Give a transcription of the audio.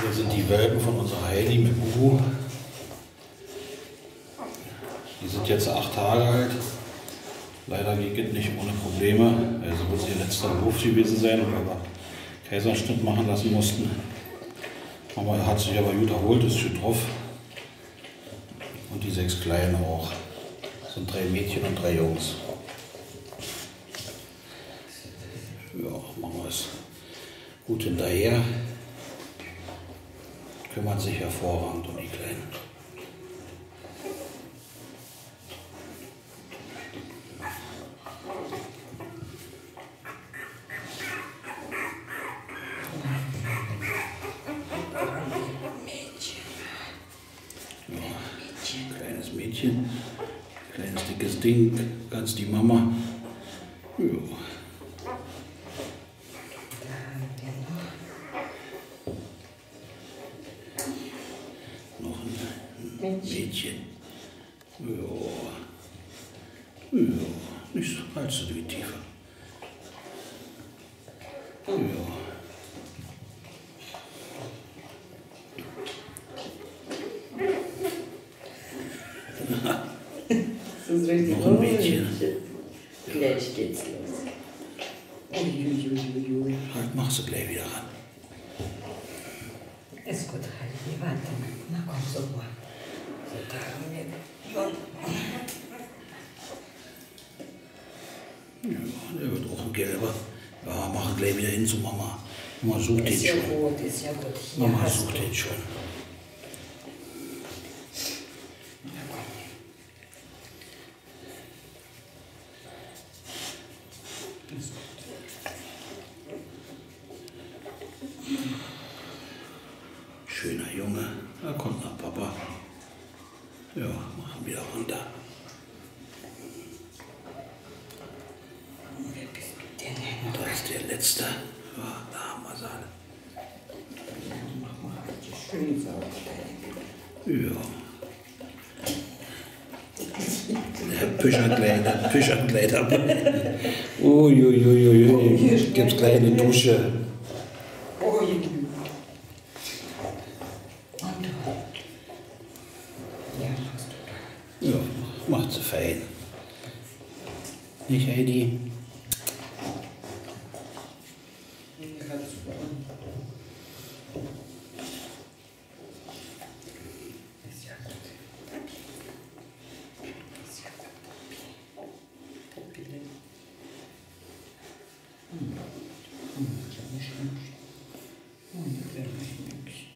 Hier sind die Welpen von unserer Heidi mit Bubu. Die sind jetzt 8 Tage alt. Leider geht es nicht ohne Probleme. Also wird ihr letzter Wurf gewesen sein, weil wir Kaiserschnitt machen lassen mussten. Mama hat sich aber gut erholt, ist gut drauf. Und die 6 Kleinen auch. Das sind 3 Mädchen und 3 Jungs. Ja, Mama ist gut hinterher. Kümmert sich hervorragend um die Kleinen. Ja, kleines Mädchen, kleines dickes Ding, ganz die Mama. Ja. Noch ein Mädchen. Ja. Ja, nicht allzu viel tiefer. Ja. Das ist richtig. Noch ein Mädchen. Gleich geht's los. Uiuiuiui. Halt, machst du gleich wieder ran. Ist gut, Heidi, warte mal. Na komm, so mal. So tragen wir. Ja, der wird auch ein Gelber. Ja, mach gleich wieder hin zu Mama. Mama sucht den Ist ja schon. gut, ist ja gut. Hier Mama hast sucht du. den schon. Schöner Junge. Da kommt nach Papa. Ja, machen wieder runter. Wer bist du denn hin? Da ist der letzte. Ja, da haben wir sie alle. Mach mal die schön sauber. Ja. Der Püscherkleider. Uiuiuiui. Gibt's gleich eine Dusche. Ui. Ja, hast du. Ja, macht sie fein. Nicht, Heidi? Ist ja gut. Ist ja gut. Pupille. Ja, nicht schlimm.